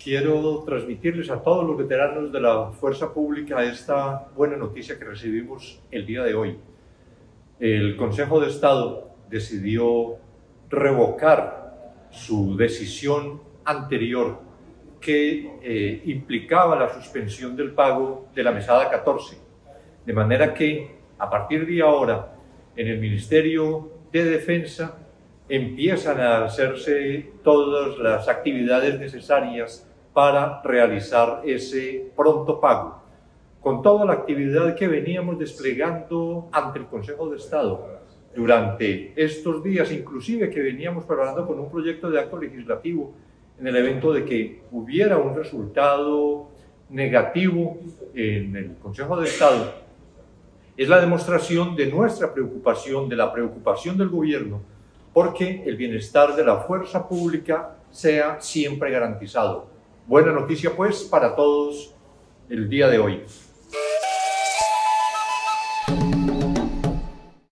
quiero transmitirles a todos los veteranos de la Fuerza Pública esta buena noticia que recibimos el día de hoy. El Consejo de Estado decidió revocar su decisión anterior que implicaba la suspensión del pago de la mesada 14. De manera que, a partir de ahora, en el Ministerio de Defensa empiezan a hacerse todas las actividades necesarias para realizar ese pronto pago. Con toda la actividad que veníamos desplegando ante el Consejo de Estado durante estos días, inclusive que veníamos preparando con un proyecto de acto legislativo en el evento de que hubiera un resultado negativo en el Consejo de Estado, es la demostración de nuestra preocupación, de la preocupación del gobierno, porque el bienestar de la fuerza pública sea siempre garantizado. Buena noticia pues para todos el día de hoy.